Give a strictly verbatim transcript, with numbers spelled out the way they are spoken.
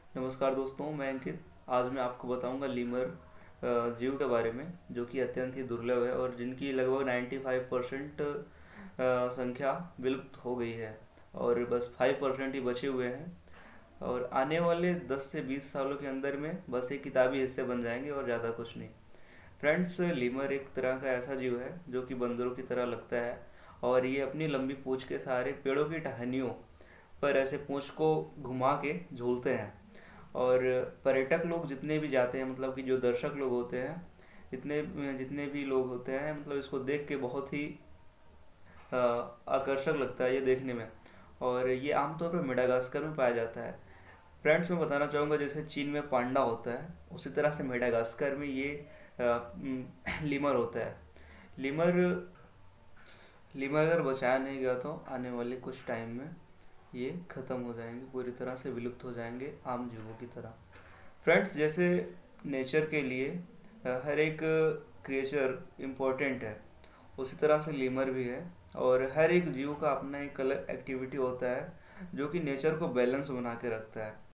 नमस्कार दोस्तों, मैं अंकित। आज मैं आपको बताऊंगा लीमर अ, जीव के बारे में, जो कि अत्यंत ही दुर्लभ है और जिनकी लगभग पचानवे परसेंट संख्या विलुप्त हो गई है और बस पाँच परसेंट ही बचे हुए हैं। और आने वाले दस से बीस सालों के अंदर में बस एक किताबी हिस्से बन जाएंगे और ज़्यादा कुछ नहीं। फ्रेंड्स, लीमर एक तरह का ऐसा जीव है जो कि बंदरों की तरह लगता है और ये अपनी लंबी पूंछ के सहारे पेड़ों की टहनियों पर ऐसे पूंछ को घुमा के झूलते हैं। और पर्यटक लोग जितने भी जाते हैं, मतलब कि जो दर्शक लोग होते हैं, जितने जितने भी लोग होते हैं, मतलब इसको देख के बहुत ही अ, आकर्षक लगता है ये देखने में। और ये आमतौर पर मेडागास्कर में पाया जाता है। फ्रेंड्स, मैं बताना चाहूँगा, जैसे चीन में पांडा होता है, उसी तरह से मेडागास्कर में ये अ, म, लीमर होता है। लीमर लीमर अगर बचाया नहीं गया तो आने वाले कुछ टाइम में ये ख़त्म हो जाएंगे, पूरी तरह से विलुप्त हो जाएंगे आम जीवों की तरह। फ्रेंड्स, जैसे नेचर के लिए अ, हर एक क्रिएचर इम्पोर्टेंट है, उसी तरह से लीमर भी है। और हर एक जीव का अपना एक अलग एक्टिविटी होता है जो कि नेचर को बैलेंस बना के रखता है।